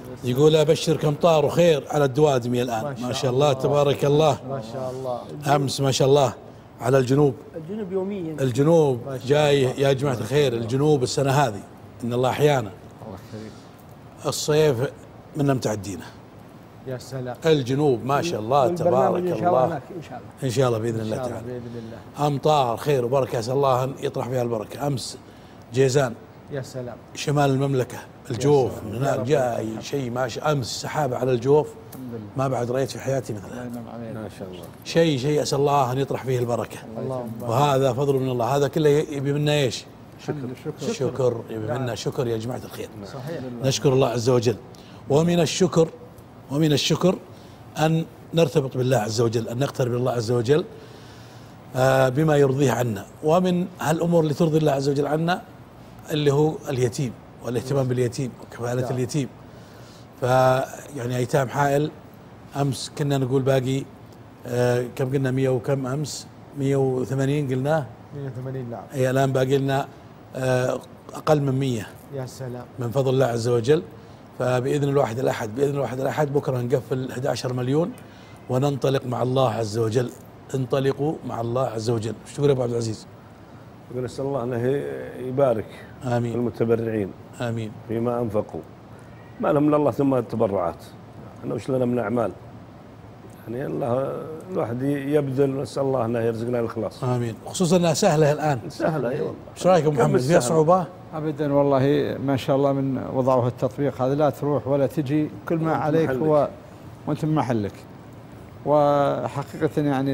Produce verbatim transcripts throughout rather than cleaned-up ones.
يقول أبشرك أمطار وخير على الدوادمي الآن. ما شاء, ما شاء الله, الله تبارك الله. ما شاء الله. أمس ما شاء الله على الجنوب. الجنوب يوميا. الجنوب جاي يا جماعة الخير. الجنوب السنة هذه إن الله أحيانا. الصيف منا متعدينه. يا سلام. الجنوب ما شاء الله تبارك إن شاء الله. الله إن شاء الله إن شاء الله بإذن الله تعالى. بإذن الله. أمطار خير وبركة، أسأل الله أن يطرح فيها البركة. أمس جيزان. يا سلام. شمال المملكة الجوف من هناك جاي شيء ما شاء. أمس سحابة على الجوف ما بعد رأيت في حياتي مثلها. ما شاء الله. شيء شيء أسأل الله أن يطرح فيه البركة. وهذا فضل من الله. هذا كله يبي منا إيش؟ شكر. شكر, شكر. يبي منا شكر يا جماعة الخير. صحيح. نشكر الله عز وجل. ومن الشكر ومن الشكر أن نرتبط بالله عز وجل، أن نقترب بالله عز وجل بما يرضيه عنا. ومن هالأمور اللي ترضي الله عز وجل عنا اللي هو اليتيم والاهتمام باليتيم وكفالة اليتيم. فيعني أيتام حائل أمس كنا نقول باقي آه كم قلنا مية وكم أمس مية وثمانين قلناه مية وثمانين نعم. أي الآن باقي لنا آه أقل من مية. يا سلام. من فضل الله عز وجل. فبإذن الواحد الأحد بإذن الواحد الأحد بكرة نقفل أحد عشر مليون وننطلق مع الله عز وجل. انطلقوا مع الله عز وجل. ايش تقول يا أبو عبد العزيز؟ يقول نسأل الله أنه يبارك آمين المتبرعين آمين فيما أنفقوا، ما لهم من الله ثم التبرعات. أنا وش لنا من أعمال؟ يعني الله الواحد يبذل ونسأل الله أنه يرزقنا الإخلاص. آمين. خصوصا أنها سهلة الآن. سهلة أي والله. ايش رأيك أبو محمد؟ فيها صعوبة؟ أبدا والله ما شاء الله من وضعوا التطبيق هذا لا تروح ولا تجي، كل ما عليك محلك. هو وأنت بمحلك. وحقيقة يعني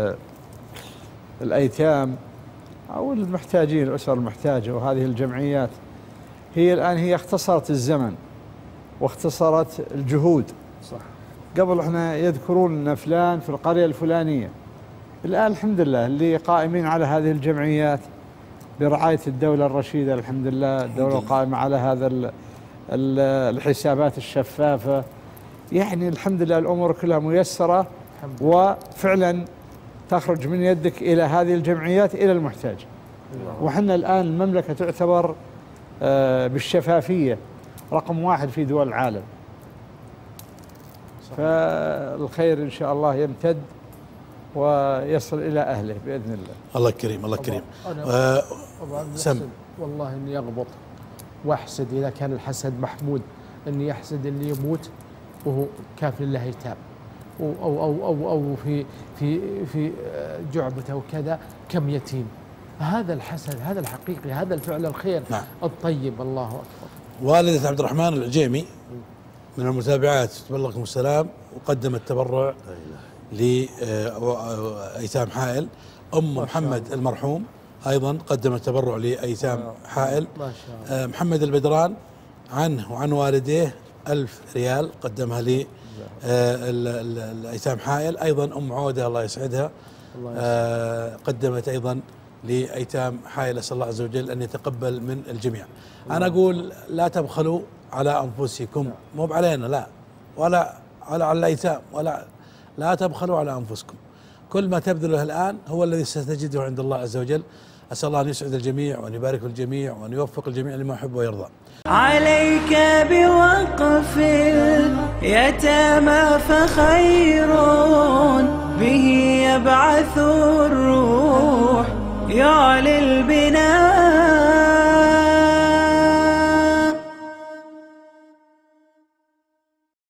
الأيتام أو المحتاجين الأسر المحتاجة وهذه الجمعيات هي الآن هي اختصرت الزمن واختصرت الجهود. صح. قبل احنا يذكرون لنا فلان في القرية الفلانية، الآن الحمد لله اللي قائمين على هذه الجمعيات برعاية الدولة الرشيدة الحمد لله، الدولة القائمة على هذا ال ال الحسابات الشفافة، يعني الحمد لله الأمور كلها ميسرة وفعلا تخرج من يدك إلى هذه الجمعيات إلى المحتاج. وحنا الآن المملكة تعتبر بالشفافية رقم واحد في دول العالم. فالخير إن شاء الله يمتد ويصل إلى أهله بإذن الله. الله كريم الله كريم. أه سم والله إني يغبط واحسد إذا كان الحسد محمود، إني يحسد اللي يموت وهو كافل له يتام أو أو أو أو, أو في في في جعبته وكذا كم يتيم. هذا الحسد، هذا الحقيقي، هذا الفعل الخير. نعم. الطيب. الله أكبر. والدة عبد الرحمن العجيمي من المتابعات تبلغكم السلام وقدمت تبرع لأيتام حائل. أم محمد المرحوم أيضا قدمت تبرع لأيتام حائل. ما شاء الله. محمد البدران عنه وعن والديه ألف ريال قدمها لي الأيتام حائل. أيضا أم عودة الله يسعدها قدمت أيضا لأيتام حائل. أسأل الله عز وجل أن يتقبل من الجميع. أنا أقول لا تبخلوا على أنفسكم، مو علينا لا، ولا على الأيتام، ولا لا تبخلوا على أنفسكم. كل ما تبذله الآن هو الذي ستجده عند الله عز وجل. أسأل الله أن يسعد الجميع وأن يبارك الجميع وأن يوفق الجميع لما يحب ويرضى. عليك بوقف اليتامى فخير به يبعث الروح يعلي البناء